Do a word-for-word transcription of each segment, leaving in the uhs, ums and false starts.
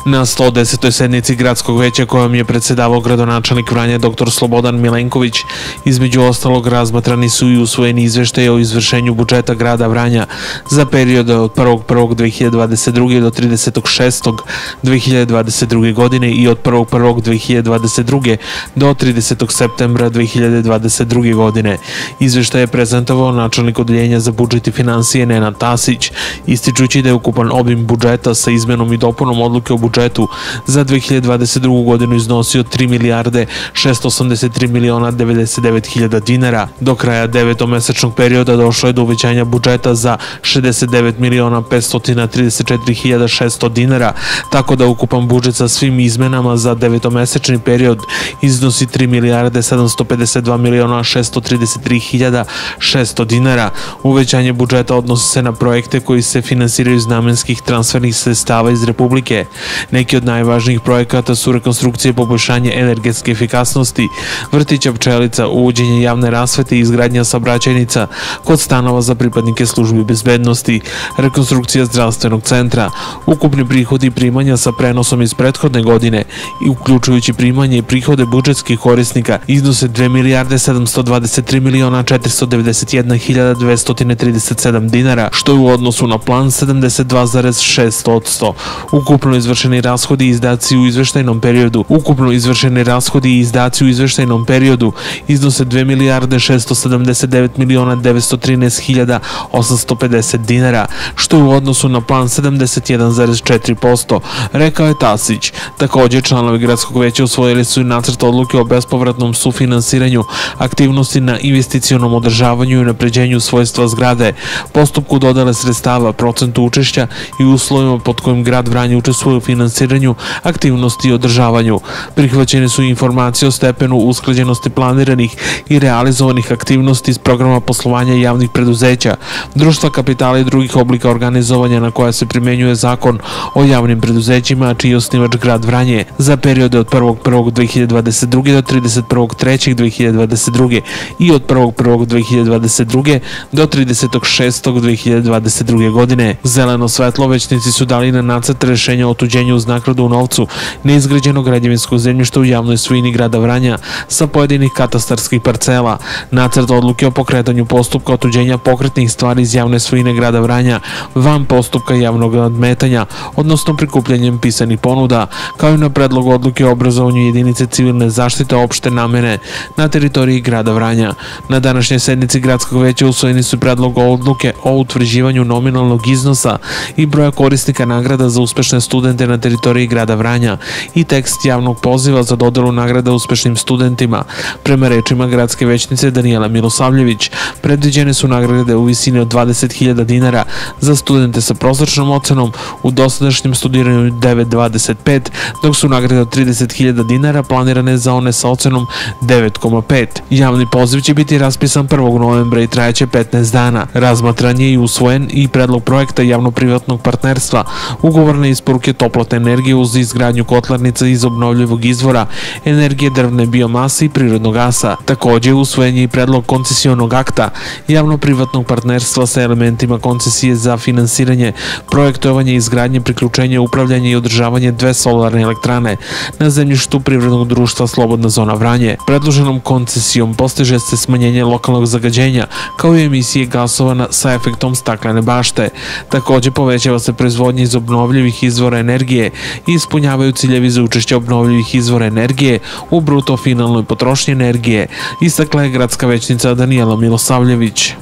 Na sto desetoj sednici gradskog veća kojom je predsedavao gradonačelnik Vranja dr Slobodan Milenković, između ostalog razmatrani su i usvojeni izveštaje o izvršenju budžeta grada Vranja za period od prvog prvog dve hiljade dvadeset druge. do tridesetog šestog dve hiljade dvadeset druge. godine i od prvog prvog dve hiljade dvadeset druge. do tridesetog septembra dve hiljade dvadeset druge. godine. Izveštaj je prezentovao načelnik odeljenja za budžet i finansije Nenad Tasić, ističući da je ukupan obim budžeta sa izmenom i dopunom odluke o budžetu za dve hiljade dvadeset drugu. godinu iznosio tri milijarde šesto osamdeset tri miliona devedeset devet hiljada dinara. Do kraja devetomesečnog perioda došlo je do uvećanja budžeta za šezdeset devet miliona petsto trideset četiri hiljade šesto dinara, tako da ukupan budžet sa svim izmenama za devetomesečni period iznosi tri milijarde sedamsto pedeset dva miliona šesto trideset tri hiljada šesto dinara. Uvećanje budžeta odnosi se na projekte koji se finansiraju iz namenskih transfernih sredstava iz Republike. Neki od najvažnijih projekata su rekonstrukcije i poboljšanje energetske efikasnosti, vrtića Pčelica, uvođenje javne rasvete i izgradnja saobraćajnica kod stanova za pripadnike službi bezbednosti, rekonstrukcija zdravstvenog centra. Ukupni prihodi i primanja sa prenosom iz prethodne godine i uključujući primanje i prihode budžetskih korisnika iznose dve milijarde sedamsto dvadeset tri miliona četiristo devedeset jedna hiljada dvesta trideset sedam dinara, što je u odnosu na plan sedamdeset dva zarez šest posto. Ukupno izvršeni rashodi i izdaci u izveštajnom periodu Ukupno izvršeni rashodi i izdaci u izveštajnom periodu iznose dve milijarde šesto sedamdeset devet miliona devetsto trinaest hiljada osamsto pedeset dinara, što je u odnosu na plan sedamdeset jedan zarez četiri posto, rekao je Tasić. Takođe, članovi gradskog veća usvojili su i nacrt odluke o bespovratnom sufinansiranju aktivnosti na investicionom održavanju i unapređenju svojstva zgrade, postupku dodele sredstava, procentu učešća i uslovima pod kojim grad Vranje učestvuje u finansiranju aktivnosti i održavanju. Prihvaćene su informacije o stepenu usklađenosti planiranih i realizovanih aktivnosti iz programa poslovanja javnih preduzeća, društva kapitala i drugih oblika organizovanja na koja se primenjuje zakon o javnim preduzećima, a čiji je osnivač grad Vranje za periode od prvog prvog dve hiljade dvadeset druge. do tridesetog prvog trećeg dve hiljade dvadeset druge. i od prvog prvog dve hiljade dvadeset druge. do tridesetog šestog dve hiljade dvadeset druge. godine. Zeleno svetlo većnici su dali na nacrt rešenja o otuđenju uz naknadu u novcu neizgrađenog građevinskog zemljišta u javnoj svojini grada Vranja sa pojedinih katastarskih parcela, nacrt odluke o pokretanju postupka otuđenja pokretnih stvari iz javne svojine grada Vranja van postupka javnog nadmetanja, odnosno prikupljanjem pisanih ponuda, kao i na predlog odluke o obrazovanju jedinice civilne zaštite opšte namene na teritoriji grada Vranja. Na današnjoj sednici gradskog veća usvojeni su predlog odluke o utvrđivanju nominalnog iznosa i broja korisnika nagrada za uspešne studente na teritoriji grada Vranja i tekst javnog poziva za dodelu nagrada uspešnim studentima. Prema rečima gradske većnice Danijela Milosavljević, predviđene su nagrade u visini od dvadeset hiljada dinara za studente sa prosečnom ocenom u dosadašnjem studiranju devet zarez dvadeset pet, dok su nagrade od trideset hiljada dinara planirane za one sa ocenom devet zarez pet. Javni poziv će biti raspisan prvog novembra i trajaće petnaest dana. Razmatran je i usvojen i predlog projekta javno-privatnog partnerstva, ugovorne isporuke toplotne energije uz izgradnju kotlarnica iz obnovljivog izvora, energije drvne biomase i prirodnog gasa. Takođe, usvojen je i predlog koncesionog akta javno-privatnog partnerstva sa elementima koncesije za finansiranje, projektovanje, izgradnje, priključenje, upravljanje i održavanje dve solarne elektrane na zemljištu privrednog društva Slobodna zona Vranje. Predloženom koncesijom postiže se smanjenje lokalnog zagađenja, kao i emisije gasova sa efektom staklene bašte. Takođe, povećava se proizvodnja iz obnovljivih izvora energije i ispunjavaju ciljevi za učešće obnovljivih izvora energije u bruto finalnoj potrošnji energije, istakla je gradska većnica Danijela Milosavljević.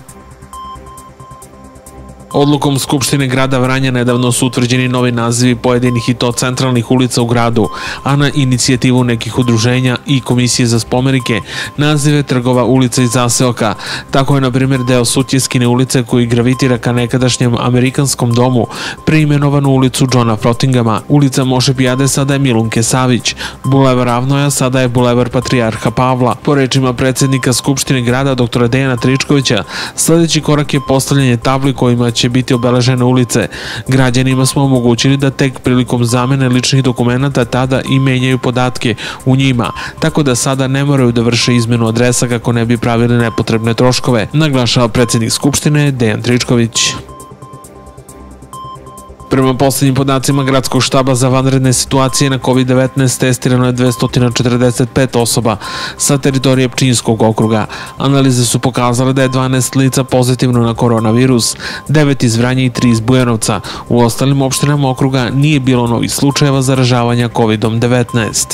Odlukom Skupštine grada Vranja nedavno su utvrđeni novi nazivi pojedinih i to centralnih ulica u gradu, a na inicijativu nekih udruženja i Komisije za spomenike nazive trgova, ulica i zaseoka. Tako je, na primjer, deo Sutjeskine ulice koji gravitira ka nekadašnjem Amerikanskom domu preimenovan u ulicu Johna Frottingama. Ulica Moše Pijade sada je Milunke Savić, bulevar Avnoja sada je bulevar Patrijarha Pavla. Po rečima predsednika Skupštine grada doktora Dejana Tričkovića, sledeći korak je postavljanje tabli kojima će će biti obeležene ulice. Građanima smo omogućili da tek prilikom zamene ličnih dokumenata tada i menjaju podatke u njima, tako da sada ne moraju da vrše izmenu adresa kako ne bi pravili nepotrebne troškove, naglašava predsednik Skupštine Dejan Tričković. Prema poslednjim podacima Gradskog štaba za vanredne situacije na kovid devetnaest testirano je dvesta četrdeset pet osoba sa teritorije Pčinjskog okruga. Analize su pokazale da je dvanaest lica pozitivno na koronavirus, devet iz Vranja i tri iz Bujanovca. U ostalim opštinama okruga nije bilo novih slučajeva zaražavanja kovidom devetnaest.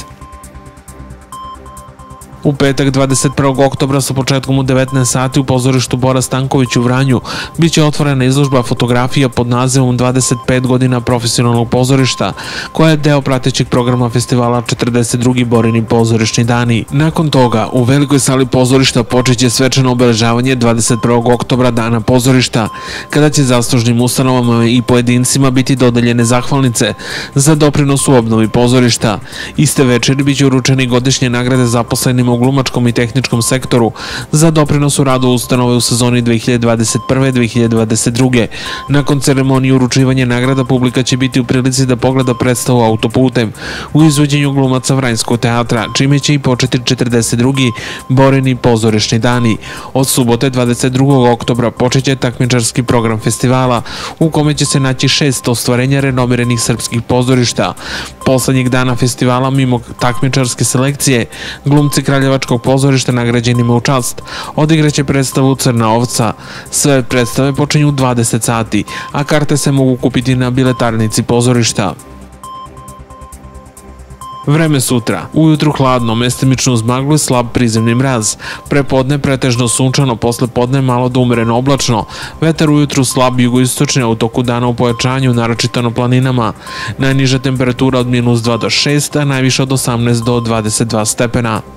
U petak dvadeset prvog oktobra sa početkom u devetnaest sati u pozorištu Bora Stanković u Vranju biće otvorena izložba fotografija pod nazivom dvadeset pet godina profesionalnog pozorišta, koja je deo pratećeg programa festivala četrdeset drugi Borini pozorišni dani. Nakon toga, u velikoj sali pozorišta počeće svečano obeležavanje dvadeset prvog oktobra Dana pozorišta, kada će zaslužnim ustanovama i pojedincima biti dodeljene zahvalnice za doprinos u obnovi pozorišta. Iste večeri biće uručene godišnje nagrade zaposlenima u glumačkom i tehničkom sektoru za doprinos u radu ustanove u sezoni dve hiljade dvadeset prve dve hiljade dvadeset druge. Nakon ceremonije uručivanja nagrada publika će biti u prilici da pogleda predstavu Autoputem u izvođenju glumaca Vranjskog teatra, čime će i početi četrdeset drugi Borini pozorišni dani. Od subote dvadeset drugog oktobra počeće takmičarski program festivala u kome će se naći šest ostvarenja renomiranih srpskih pozorišta. Poslednjeg dana festivala, mimo takmičarske selekcije, glumci Kraljevačkog pozorišta nagrađenima u čast odigraće predstavu Crna ovca. Sve predstave počinju u dvadeset sati, a karte se mogu kupiti na biletarnici pozorišta. Vreme sutra. Ujutru hladno, mestimično uz maglu i slab prizemni mraz. Prepodne pretežno sunčano, posle podne malo do umereno oblačno. Vetar ujutru slab jugoistočni, a u toku dana u pojačanju, naročito na planinama. Najniža temperatura od minus dva do šest, a najviša od osamnaest do dvadeset dva stepena.